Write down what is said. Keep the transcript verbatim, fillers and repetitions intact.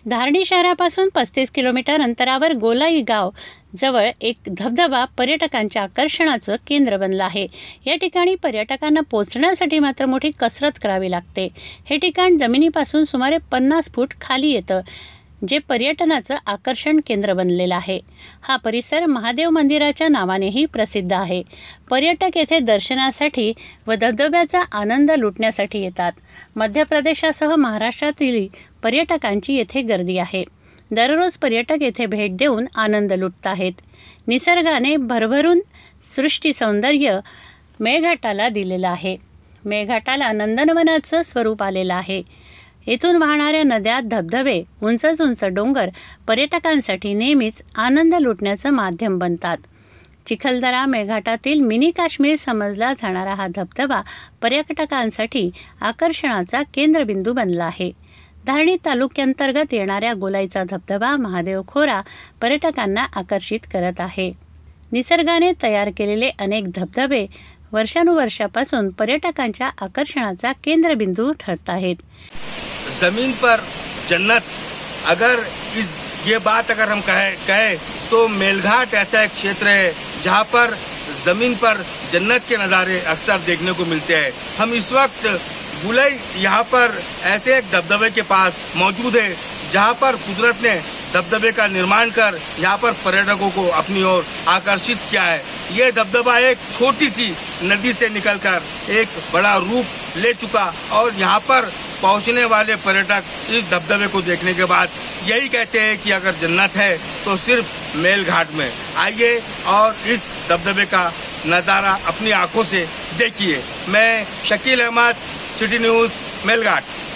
धारणी शहरापासून पस्तीस किलोमीटर अंतरावर गोलाई गाव जवळ एक धबधबा पर्यटकांच्या आकर्षणाचं केंद्र बनलं आहे। या ठिकाणी पर्यटकांना पोहोचण्यासाठी मात्र मोठी कसरत करावी लागते। हे ठिकाण जमिनीपासून सुमारे पन्नास फूट खाली येतं, जे पर्यटनाचं आकर्षण केंद्र बनलेलं आहे। हा परिसर महादेव मंदिराच्या नावानेही प्रसिद्ध आहे। पर्यटक येथे दर्शनासाठी व धबधब्याचा आनंद लुटण्यासाठी येतात। मध्य प्रदेशासह महाराष्ट्रातील पर्यटकांची येथे गर्दी आहे। दररोज पर्यटक येथे भेट देऊन आनंद लुटत आहेत। निसर्गाने भरभरून सृष्टी सौंदर्य मेळघाटाला दिलेलं आहे। मेळघाटाला नंदनवनाचं स्वरूप आलेलं आहे। येथून वाहणाऱ्या नद्या, धबधबे, उंच उंच डोंगर पर्यटकांसाठी नेहमीच आनंद लुटण्याचं माध्यम बनतात। चिखलदरा मेळघाटातील मिनी काश्मीर समजला जाणारा हा धबधबा पर्यटकांसाठी आकर्षणाचा केंद्रबिंदू बनला आहे। धारणी तालुक्यांतर्गत येणाऱ्या गोलाईचा धबधबा महादेव खोरा पर्यटकांना आकर्षित करत आहे। निसर्गाने तयार केलेले अनेक धबधबे वर्षानुवर्षापासून पर्यटकांच्या आकर्षणाचा केंद्रबिंदू ठरत आहेत। जमीन पर जन्नत, अगर इस ये बात अगर हम कहे कहे तो मेलघाट ऐसा एक क्षेत्र है जहाँ पर जमीन पर जन्नत के नज़ारे अक्सर देखने को मिलते हैं। हम इस वक्त गुलई यहाँ पर ऐसे एक दबदबे के पास मौजूद है जहाँ पर कुदरत ने दबदबे का निर्माण कर यहाँ पर पर्यटकों को अपनी ओर आकर्षित किया है। ये दबदबा एक छोटी सी नदी से निकलकर एक बड़ा रूप ले चुका और यहाँ पर पहुँचने वाले पर्यटक इस दबदबे को देखने के बाद यही कहते हैं कि अगर जन्नत है तो सिर्फ मेलघाट में। आइए और इस दबदबे का नज़ारा अपनी आंखों से देखिए। मैं शकील अहमद, सिटी न्यूज़, मेलघाट।